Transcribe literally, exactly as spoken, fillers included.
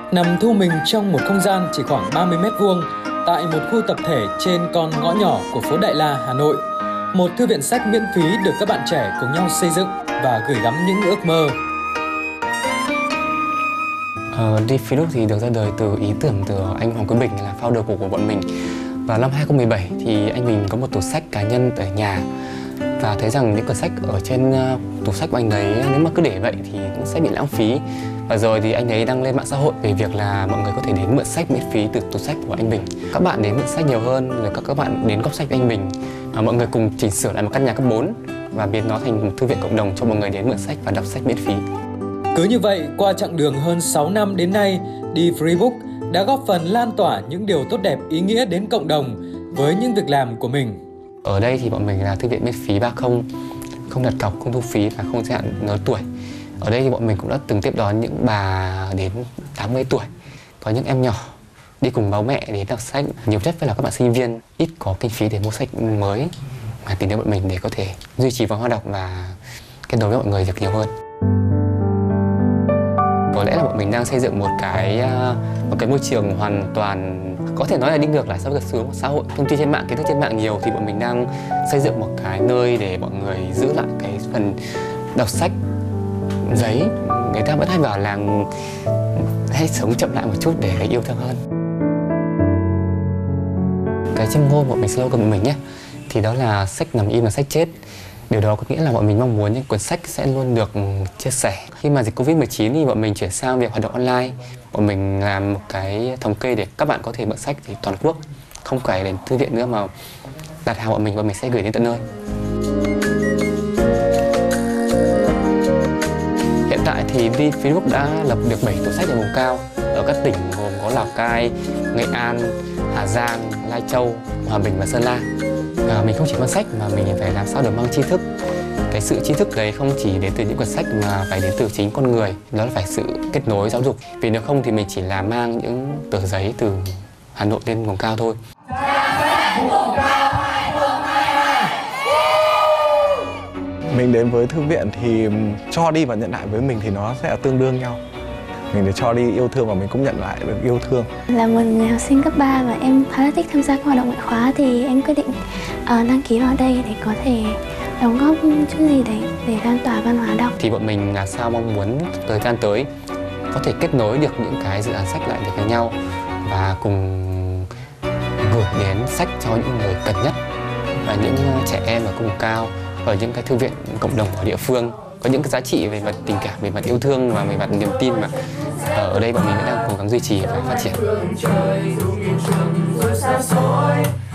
Nằm thu mình trong một không gian chỉ khoảng ba mươi mét vuông tại một khu tập thể trên con ngõ nhỏ của phố Đại La, Hà Nội. Một thư viện sách miễn phí được các bạn trẻ cùng nhau xây dựng và gửi gắm những ước mơ. Uh, đi Freebook thì được ra đời từ ý tưởng từ anh Hoàng Quý Bình là founder của, của bọn mình. Vào năm hai không một bảy thì anh mình có một tủ sách cá nhân ở nhà và thấy rằng những cuốn sách ở trên uh, tủ sách của anh ấy nếu mà cứ để vậy thì cũng sẽ bị lãng phí. Và rồi thì anh ấy đăng lên mạng xã hội về việc là mọi người có thể đến mượn sách miễn phí từ tủ sách của anh Bình. Các bạn đến mượn sách nhiều hơn, rồi các các bạn đến góp sách với anh Bình. À, mọi người cùng chỉnh sửa lại một căn nhà cấp bốn và biến nó thành một thư viện cộng đồng cho mọi người đến mượn sách và đọc sách miễn phí. Cứ như vậy, qua chặng đường hơn sáu năm đến nay, đi Freebook đã góp phần lan tỏa những điều tốt đẹp ý nghĩa đến cộng đồng với những việc làm của mình. Ở đây thì bọn mình là thư viện miễn phí ba không, không đặt cọc, không thu phí và không giới hạn lớn tuổi. Ở đây thì bọn mình cũng đã từng tiếp đón những bà đến tám mươi tuổi, có những em nhỏ đi cùng bố mẹ đến đọc sách. Nhiều nhất phải là các bạn sinh viên ít có kinh phí để mua sách mới mà tìm đến bọn mình để có thể duy trì văn hóa đọc và kết nối với mọi người được nhiều hơn. Có lẽ là bọn mình đang xây dựng một cái một cái môi trường hoàn toàn có thể nói là đi ngược lại so với xu hướng của xã hội. Thông tin trên mạng, kiến thức trên mạng nhiều thì bọn mình đang xây dựng một cái nơi để mọi người giữ lại cái phần đọc sách giấy. Người ta vẫn hay bảo là hãy sống chậm lại một chút để yêu thương hơn. Cái châm ngôn bọn mình slogan của mình nhé, thì đó là sách nằm im là sách chết. Điều đó có nghĩa là bọn mình mong muốn những cuốn sách sẽ luôn được chia sẻ. Khi mà dịch Covid mười chín thì bọn mình chuyển sang việc hoạt động online. Bọn mình làm một cái thống kê để các bạn có thể mượn sách thì toàn quốc, không phải đến thư viện nữa mà đặt hàng bọn mình và mình sẽ gửi đến tận nơi. Hiện tại thì đi Freebook đã lập được bảy tủ sách ở vùng cao ở các tỉnh gồm có Lào Cai, Nghệ An, Hà Giang, Lai Châu, Hòa Bình và Sơn La. À, mình không chỉ mang sách mà mình phải làm sao được mang tri thức. Cái sự tri thức đấy không chỉ đến từ những cuốn sách mà phải đến từ chính con người. Đó là phải sự kết nối giáo dục. Vì nếu không thì mình chỉ là mang những tờ giấy từ Hà Nội lên vùng cao thôi. Mình đến với thư viện thì cho đi và nhận lại với mình thì nó sẽ tương đương nhau. Mình để cho đi yêu thương và mình cũng nhận lại được yêu thương. Là một người học sinh cấp ba và em khá là thích tham gia các hoạt động ngoại khóa thì em quyết định uh, đăng ký vào đây để có thể đóng góp chút gì đấy để lan tỏa văn hóa đọc. Thì bọn mình là sao mong muốn thời gian tới có thể kết nối được những cái dự án sách lại được với nhau và cùng gửi đến sách cho những người cần nhất và những trẻ em ở vùng cao, ở những cái thư viện cộng đồng ở địa phương có những cái giá trị về mặt tình cảm, về mặt yêu thương và về mặt niềm tin mà ở đây bọn mình vẫn đang cố gắng duy trì và phát triển.